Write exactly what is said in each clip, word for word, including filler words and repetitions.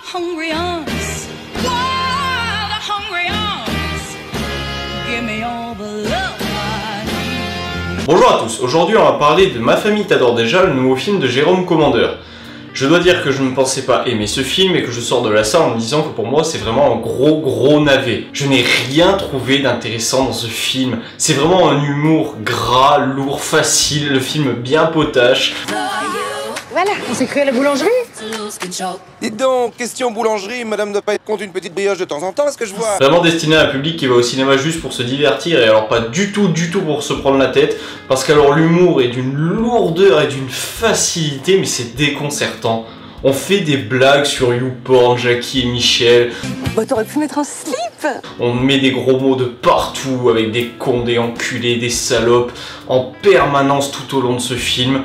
hungry arms, wild, hungry arms, give me all the love I need. Bonjour à tous, aujourd'hui on va parler de Ma famille t'adore déjà, le nouveau film de Jérôme Commandeur. Je dois dire que je ne pensais pas aimer ce film et que je sors de la salle en me disant que pour moi c'est vraiment un gros gros navet. Je n'ai rien trouvé d'intéressant dans ce film. C'est vraiment un humour gras, lourd, facile, le film bien potache. Voilà, on s'est cru à la boulangerie. Dites donc, question boulangerie, madame ne doit pas être contre une petite brioche de temps en temps, est-ce que je vois? Vraiment destiné à un public qui va au cinéma juste pour se divertir et alors pas du tout du tout pour se prendre la tête, parce qu'alors l'humour est d'une lourdeur et d'une facilité, mais c'est déconcertant. On fait des blagues sur YouPorn, Jackie et Michel. Bah t'aurais pu mettre un slip. On met des gros mots de partout avec des cons, des enculés, des salopes en permanence tout au long de ce film.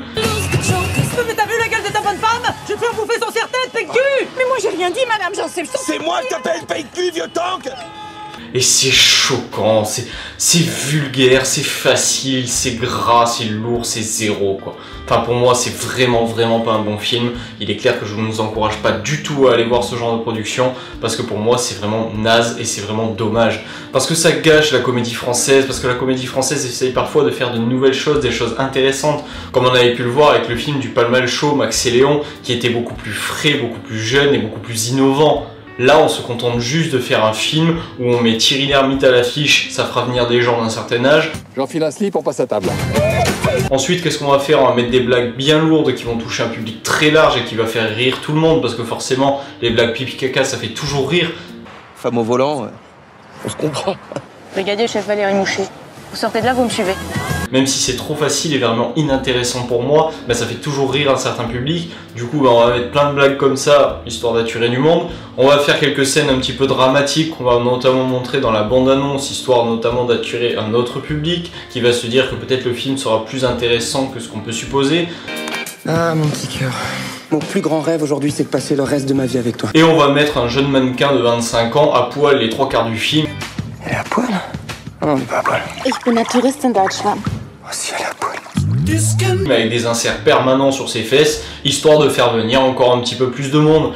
Mais t'as vu la gueule de ta bonne femme? Je peux bouffer son serre-tête, pec-cul! Mais moi j'ai rien dit, madame, j'en sais le sens. C'est moi qui t'appelle Pay-Cul, vieux tank! Et c'est choquant, c'est vulgaire, c'est facile, c'est gras, c'est lourd, c'est zéro quoi. Enfin pour moi c'est vraiment vraiment pas un bon film. Il est clair que je ne vous encourage pas du tout à aller voir ce genre de production, parce que pour moi c'est vraiment naze et c'est vraiment dommage. Parce que ça gâche la comédie française, parce que la comédie française essaye parfois de faire de nouvelles choses, des choses intéressantes, comme on avait pu le voir avec le film du Pas le Mal Show, Max et Léon, qui était beaucoup plus frais, beaucoup plus jeune et beaucoup plus innovant. Là, on se contente juste de faire un film où on met Thierry Lhermitte à l'affiche, ça fera venir des gens d'un certain âge. J'enfile un slip, on passe à table. Ensuite, qu'est-ce qu'on va faire? On va mettre des blagues bien lourdes qui vont toucher un public très large et qui va faire rire tout le monde, parce que forcément, les blagues pipi caca, ça fait toujours rire. Femme au volant, on se comprend. Brigadier chef Valérie Mouchet, vous sortez de là, vous me suivez. Même si c'est trop facile et vraiment inintéressant pour moi, bah ça fait toujours rire un certain public. Du coup, bah on va mettre plein de blagues comme ça, histoire d'attirer du monde. On va faire quelques scènes un petit peu dramatiques, qu'on va notamment montrer dans la bande-annonce, histoire notamment d'attirer un autre public, qui va se dire que peut-être le film sera plus intéressant que ce qu'on peut supposer. Ah, mon petit cœur. Mon plus grand rêve aujourd'hui, c'est de passer le reste de ma vie avec toi. Et on va mettre un jeune mannequin de vingt-cinq ans à poil les trois quarts du film. Elle est à poil? Non, on n'est pas à poil. Ich bin eine Touristin Deutschland. Oh, si elle est à poil. Mais avec des inserts permanents sur ses fesses, histoire de faire venir encore un petit peu plus de monde.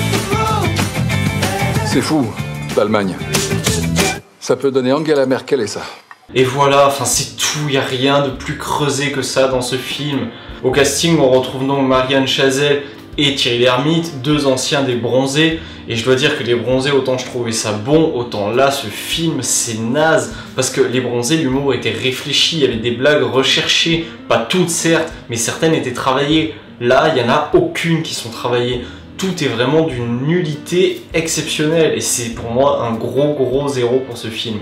C'est fou, l'Allemagne. Ça peut donner Angela Merkel et ça. Et voilà, enfin c'est tout, y a rien de plus creusé que ça dans ce film. Au casting, on retrouve donc Marianne Chazelle et Thierry Lhermitte, deux anciens des Bronzés, et je dois dire que les Bronzés, autant je trouvais ça bon, autant là, ce film, c'est naze, parce que les Bronzés, l'humour était réfléchi, il y avait des blagues recherchées, pas toutes certes, mais certaines étaient travaillées. Là, il n'y en a aucune qui sont travaillées. Tout est vraiment d'une nullité exceptionnelle, et c'est pour moi un gros gros zéro pour ce film.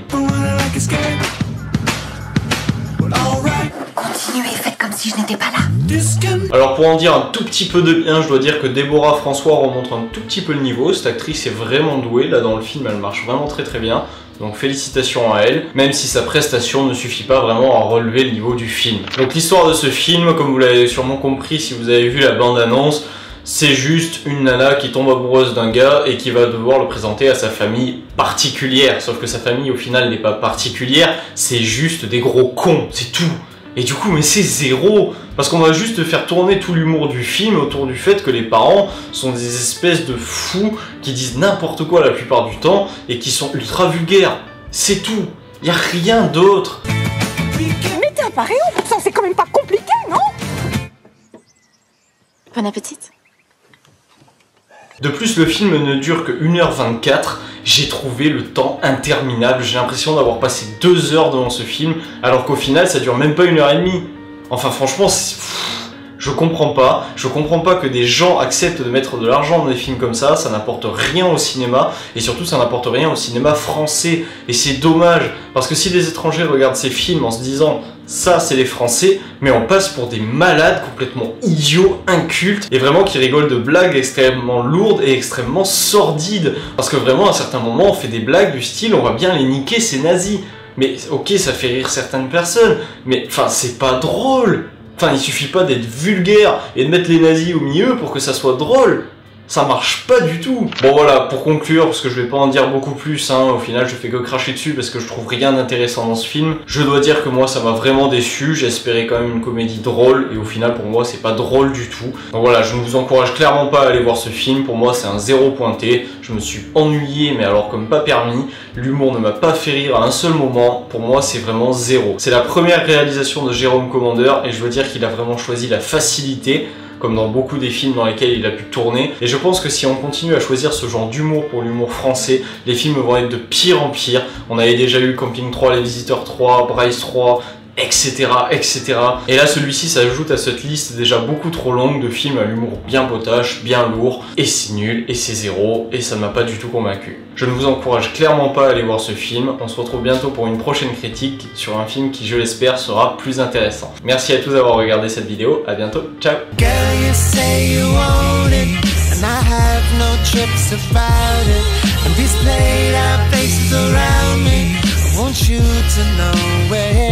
Continuez, faites comme si je n'étais pas là. Alors pour en dire un tout petit peu de bien, je dois dire que Déborah François remonte un tout petit peu le niveau. Cette actrice est vraiment douée, là dans le film elle marche vraiment très très bien. Donc félicitations à elle, même si sa prestation ne suffit pas vraiment à relever le niveau du film. Donc l'histoire de ce film, comme vous l'avez sûrement compris si vous avez vu la bande-annonce, c'est juste une nana qui tombe amoureuse d'un gars et qui va devoir le présenter à sa famille particulière. Sauf que sa famille au final n'est pas particulière, c'est juste des gros cons, c'est tout. Et du coup, mais c'est zéro, parce qu'on va juste faire tourner tout l'humour du film autour du fait que les parents sont des espèces de fous qui disent n'importe quoi la plupart du temps et qui sont ultra vulgaires. C'est tout, y a rien d'autre. Mais t'es un paréo, ça c'est quand même pas compliqué, non? Bon appétit. De plus, le film ne dure que une heure vingt-quatre, j'ai trouvé le temps interminable, j'ai l'impression d'avoir passé deux heures devant ce film, alors qu'au final ça dure même pas une heure et demie. Enfin franchement, je comprends pas, je comprends pas que des gens acceptent de mettre de l'argent dans des films comme ça, ça n'apporte rien au cinéma, et surtout ça n'apporte rien au cinéma français, et c'est dommage, parce que si les étrangers regardent ces films en se disant ça c'est les Français, mais on passe pour des malades complètement idiots, incultes, et vraiment qui rigolent de blagues extrêmement lourdes et extrêmement sordides, parce que vraiment à certains moments on fait des blagues du style on va bien les niquer c'est nazis, mais ok ça fait rire certaines personnes, mais enfin c'est pas drôle. Enfin, il suffit pas d'être vulgaire et de mettre les nazis au milieu pour que ça soit drôle. Ça marche pas du tout. Bon voilà, pour conclure, parce que je vais pas en dire beaucoup plus, hein, au final je fais que cracher dessus parce que je trouve rien d'intéressant dans ce film. Je dois dire que moi ça m'a vraiment déçu, j'espérais quand même une comédie drôle et au final pour moi c'est pas drôle du tout. Donc voilà, je ne vous encourage clairement pas à aller voir ce film, pour moi c'est un zéro pointé. Je me suis ennuyé mais alors comme pas permis, l'humour ne m'a pas fait rire à un seul moment, pour moi c'est vraiment zéro. C'est la première réalisation de Jérôme Commandeur et je veux dire qu'il a vraiment choisi la facilité, comme dans beaucoup des films dans lesquels il a pu tourner. Et je pense que si on continue à choisir ce genre d'humour pour l'humour français, les films vont être de pire en pire. On avait déjà eu Camping trois, Les Visiteurs trois, Bryce trois, et cetera, et cetera. Et là, celui-ci s'ajoute à cette liste déjà beaucoup trop longue de films à l'humour bien potache, bien lourd, et c'est nul, et c'est zéro, et ça ne m'a pas du tout convaincu. Je ne vous encourage clairement pas à aller voir ce film. On se retrouve bientôt pour une prochaine critique sur un film qui, je l'espère, sera plus intéressant. Merci à tous d'avoir regardé cette vidéo, à bientôt, ciao. Want you to know where